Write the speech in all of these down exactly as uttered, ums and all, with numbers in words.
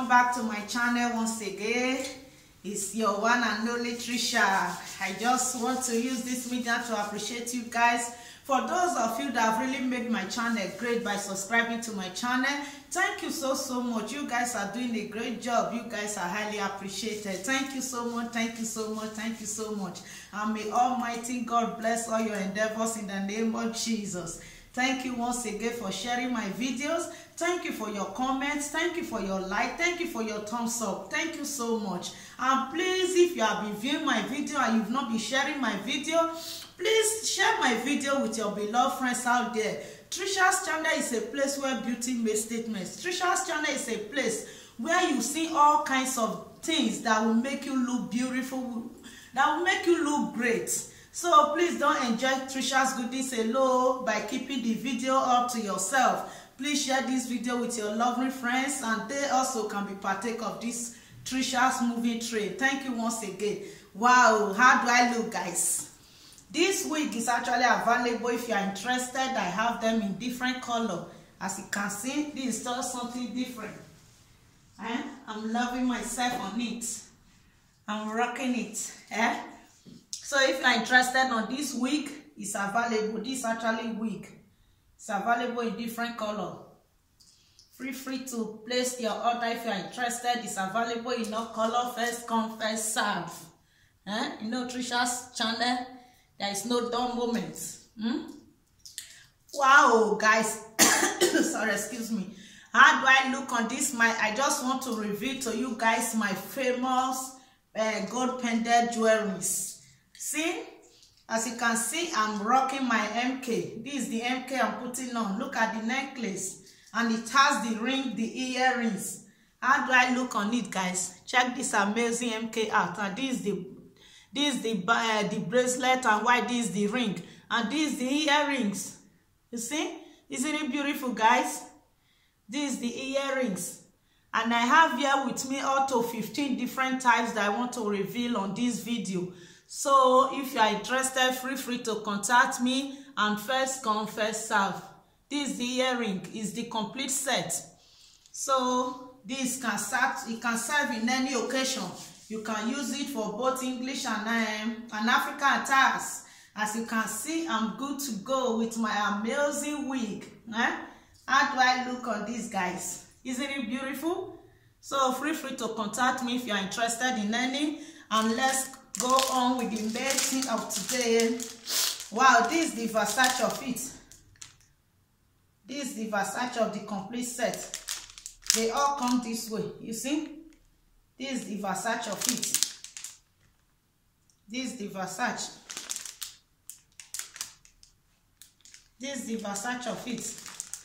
welcome back to my channel once again. It's your one and only Trisha. I just want to use this media to appreciate you guys. For those of you that have really made my channel great by subscribing to my channel, thank you so so much. You guys are doing a great job. You guys are highly appreciated. Thank you so much. Thank you so much. Thank you so much. And may Almighty God bless all your endeavors in the name of Jesus. Thank you once again for sharing my videos. Thank you for your comments. Thank you for your like. Thank you for your thumbs up. Thank you so much. And please, if you have been viewing my video and you've not been sharing my video, please share my video with your beloved friends out there. Trisha's channel is a place where beauty makes statements. Trisha's channel is a place where you see all kinds of things that will make you look beautiful, that will make you look great. So please don't enjoy Trisha's goodies alone by keeping the video up to yourself. Please share this video with your lovely friends and they also can be partake of this Trisha's moving train. Thank you once again. Wow, how do I look, guys? This wig is actually available if you are interested. I have them in different color. As you can see, this is just something different. And I'm loving myself on it. I'm rocking it. Eh? So if you are interested on this wig, it's available. This is actually wig. It's available in different color. Feel free to place your order if you are interested. It's available in no color. First come, first serve. Eh? You know Trisha's channel, there is no dull moment. Hmm? Wow, guys. Sorry, excuse me. How do I look on this? My, I just want to reveal to you guys my famous uh, gold pendant jewelries. See, as you can see, I'm rocking my M K. This is the M K I'm putting on. Look at the necklace, and it has the ring, the earrings. How do I look on it, guys? Check this amazing M K out. And this is the this is the uh, the bracelet, and why this is the ring, and this is the earrings. You see, isn't it beautiful, guys? This is the earrings, and I have here with me up to fifteen different types that I want to reveal on this video. So if you are interested, feel free to contact me, and first come, first serve. This is the earring, is the complete set. So this can serve, it can serve in any occasion. You can use it for both English and um, and African attires. As you can see, I'm good to go with my amazing wig. Eh? How do I look on this, guys? Isn't it beautiful? So feel free to contact me if you are interested in any, and let's go on with the main thing of today. Wow, this is the Versace of it. This is the Versace of the complete set. They all come this way, you see? This is the Versace of it. This is the Versace. This is the Versace of it.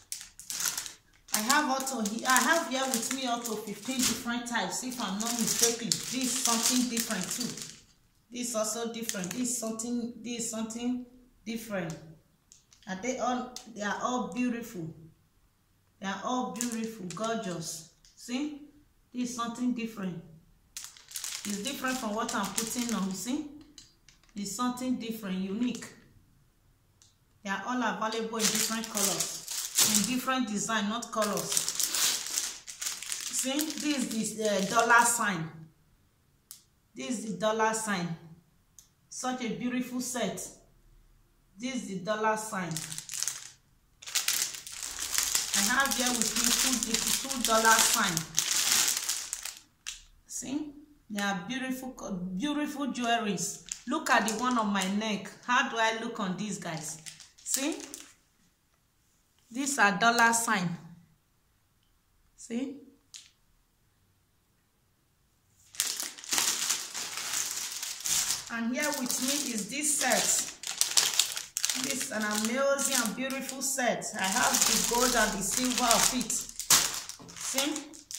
I have also I have here with me also fifteen different types, if I'm not mistaken. This is something different too. This is also different. This is something. This is something different. And they all they are all beautiful. They are all beautiful, gorgeous. See, this is something different. It's different from what I'm putting on. See, it's something different, unique. They are all available in different colors, in different design, not colors. See, this is the uh, dollar sign. This is the dollar sign. Such a beautiful set. This is the dollar sign. I have here with me two, two dollar sign. See? They are beautiful, beautiful jewelries. Look at the one on my neck. How do I look on these, guys? See? These are dollar sign. See? And here with me is this set. This is an amazing and beautiful set. I have the gold and the silver of it. See?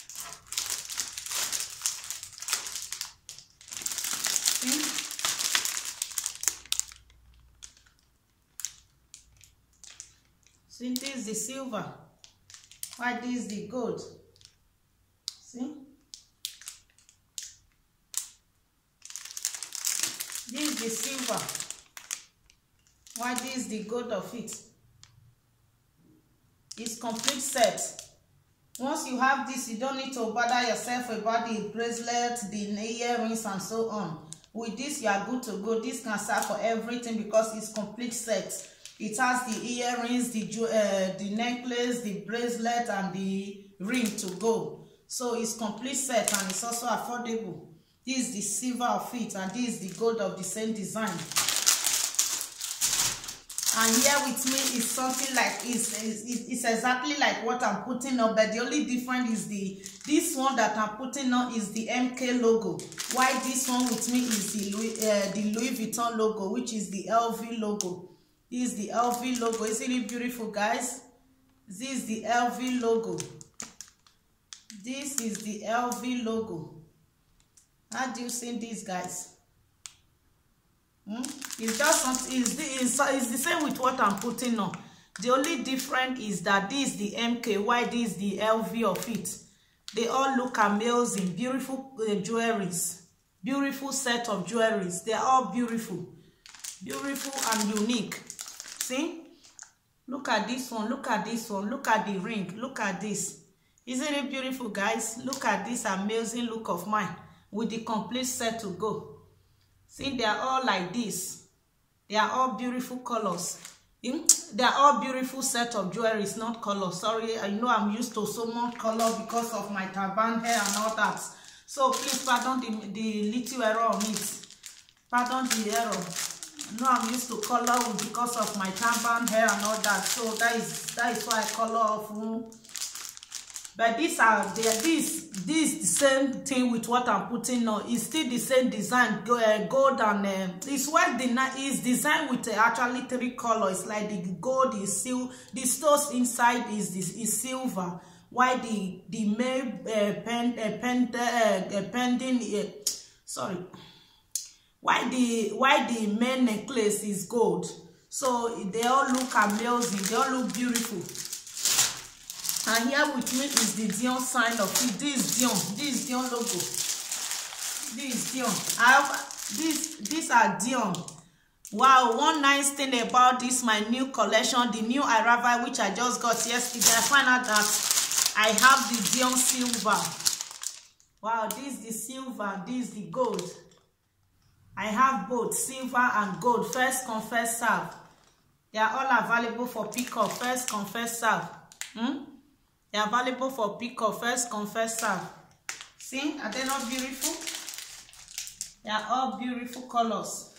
See? See, this is the silver. Why this is the gold? See? This is the silver. Why this is the gold of it? It's complete set. Once you have this, you don't need to bother yourself about the bracelet, the earrings, and so on. With this, you are good to go. This can serve for everything because it's complete set. It has the earrings, the uh, the necklace, the bracelet, and the ring to go. So it's complete set, and it's also affordable. This is the silver of it, and this is the gold of the same design. And here with me is something like it's, it's, it's exactly like what I'm putting up, but the only difference is the this one that I'm putting on is the M K logo. While this one with me is the Louis, uh, the Louis Vuitton logo, which is the L V logo. This is the L V logo. Isn't it beautiful, guys? This is the L V logo. This is the L V logo. How do you see this, guys? Hmm? It's just something. It's the, it's, it's the same with what I'm putting on. The only difference is that this is the M K, while this is the L V of it. They all look amazing. Beautiful uh, jewelries. Beautiful set of jewelries. They are all beautiful. Beautiful and unique. See? Look at this one. Look at this one. Look at the ring. Look at this. Isn't it beautiful, guys? Look at this amazing look of mine with the complete set to go. See, they are all like this. They are all beautiful colors. They are all beautiful set of jewelry. It's not color. Sorry, I know I'm used to so much color because of my turban hair and all that. So please pardon the, the little error on it. Pardon the error. I know I'm used to color because of my turban hair and all that. So that is that is why I color off. Mm. But these are they this this the same thing with what I'm putting on. It's still the same design, uh, gold and uh, it's what the is designed with uh, actually three colors. Like the gold is silver, the stones inside is this is silver. While the the main uh, pen uh, pen uh, uh, pending uh, sorry, why the why the main necklace is gold. So they all look amazing. They all look beautiful. And here with me is the Dion sign of it. This is Dion. This is Dion logo. This is Dion. I have this. These are Dion. Wow! One nice thing about this, my new collection, the new arrival which I just got yesterday. I find out that I have the Dion silver. Wow! This is the silver. This is the gold. I have both silver and gold. First come, first serve. They are all available for pick-up. First come, first serve. Hmm? They are available for pick-up. First come, first serve. See, are they not beautiful? They are all beautiful colors.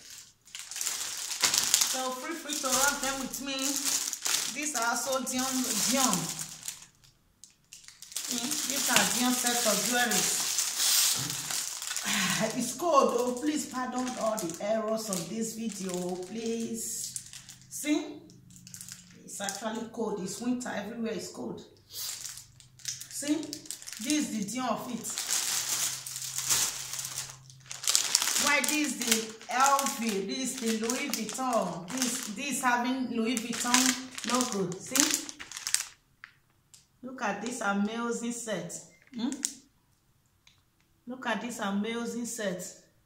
So feel free to run them with me. These are also Dion. Dion. See, these are Dion set of jewelry. It's cold, oh, please pardon all the errors of this video, please. See, it's actually cold. It's winter, everywhere is cold. See, this is the Dion of it. Why this is the L V, this is the Louis Vuitton. This this having Louis Vuitton logo. See, look at this amazing set. Hmm? Look at this amazing set.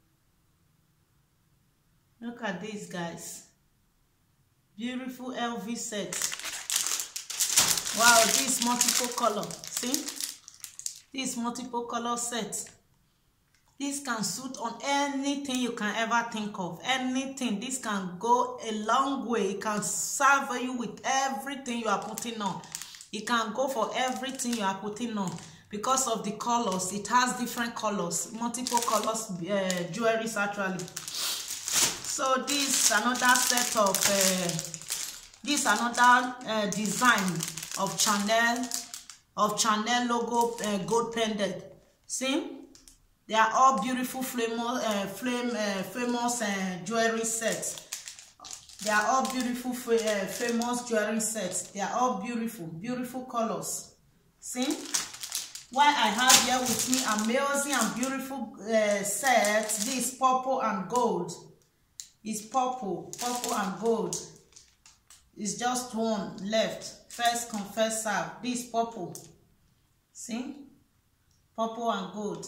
Look at this, guys. Beautiful L V set. Wow, this multiple color. See? This multiple color set. This can suit on anything you can ever think of. Anything. This can go a long way. It can serve you with everything you are putting on. It can go for everything you are putting on. Because of the colors, it has different colors, multiple colors, uh, jewelries actually. So this another set of uh, this another uh, design of Chanel of Chanel logo uh, gold pendant. See, they are all beautiful flame uh, flame uh, famous uh, jewelry sets. They are all beautiful uh, famous jewelry sets. They are all beautiful, beautiful colors. See. Why I have here with me amazing and beautiful uh, sets. This purple and gold. It's purple, purple and gold. It's just one left. First come, first serve. This purple. See? Purple and gold.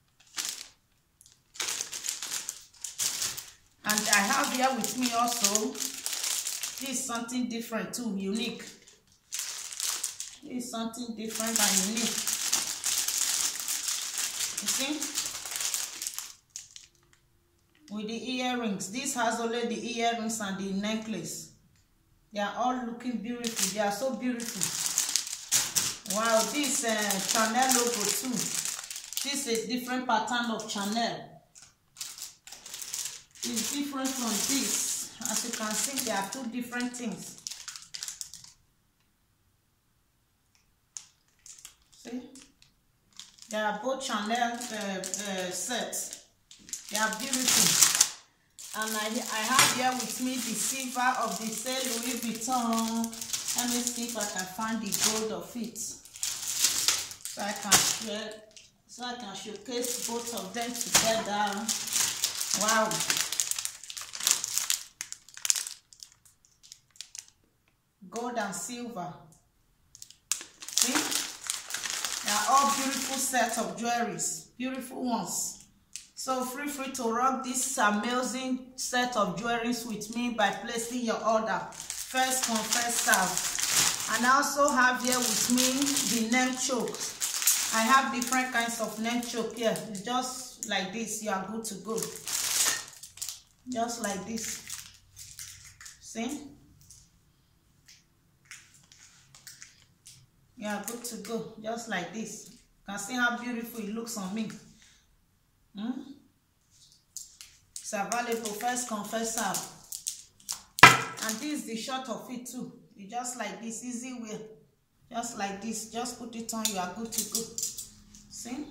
And I have here with me also. This is something different too, unique. This is something different and unique. You see? With the earrings. This has only the earrings and the necklace. They are all looking beautiful. They are so beautiful. Wow, this uh, Chanel logo too. This is a different pattern of Chanel. It's different from this. As you can see, there are two different things. See? They are both Chanel uh, uh, sets. They are beautiful. And I, I have here with me the silver of the same Louis Vuitton. Let me see if I can find the gold of it. So I can share, so I can showcase both of them together. Wow. Gold and silver. See? They are all beautiful sets of jewelries. Beautiful ones. So feel free to rock this amazing set of jewelries with me by placing your order. First come, first serve. And I also have here with me the name choke. I have different kinds of name choke here. It's just like this. You are good to go. Just like this. See? You are good to go. Just like this. You can see how beautiful it looks on me. Hmm? It's available first come, first serve. And this is the short of it too. You just like this, easy way. Just like this. Just put it on, you are good to go. See?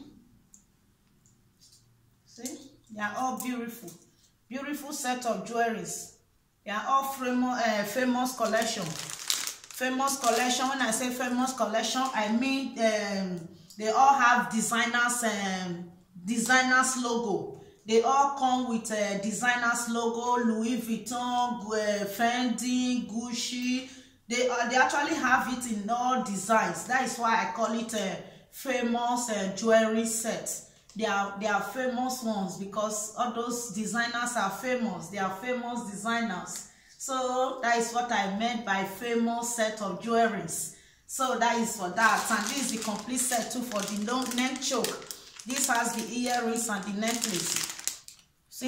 See? They are all beautiful. Beautiful set of jewelries. They are all famous, uh, famous collection. Famous collection. When I say famous collection, I mean um, they all have designers um, designers logo. They all come with a designers logo. Louis Vuitton, Fendi, Gucci. They uh, they actually have it in all designs. That is why I call it a famous uh, jewelry set. They are they are famous ones because all those designers are famous. They are famous designers. So that is what I meant by famous set of jewelries. So that is for that. And this is the complete set too for the name choke. This has the earrings and the necklace. See?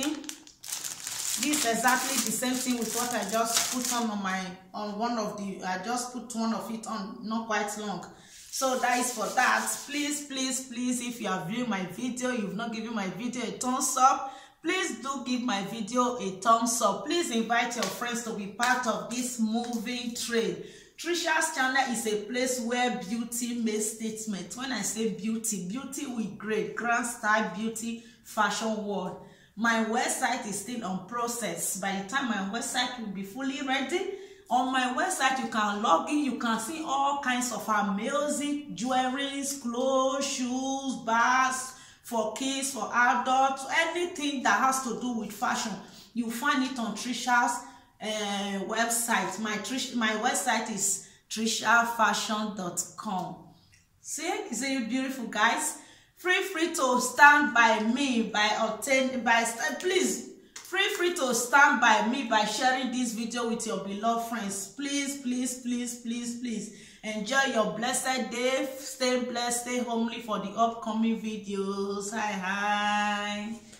This is exactly the same thing with what I just put on on my on one of the I just put one of it on not quite long. So that is for that. Please, please, please, if you have viewed my video, you've not given my video a thumbs up, please do give my video a thumbs up. Please invite your friends to be part of this moving trade. Trisha's channel is a place where beauty makes statement. When I say beauty, beauty with great, grand style, beauty, fashion world. My website is still on process. By the time my website will be fully ready, on my website you can log in, you can see all kinds of amazing jewelries, clothes, shoes, bags, for kids, for adults, anything that has to do with fashion. You find it on Trisha's Uh, website. My Trish, my website is trisha fashion dot com. See, is it beautiful, guys? Feel free to stand by me by obtaining by please feel free to stand by me by sharing this video with your beloved friends. Please, please, please, please, please enjoy your blessed day. Stay blessed, stay homely for the upcoming videos. Hi, hi.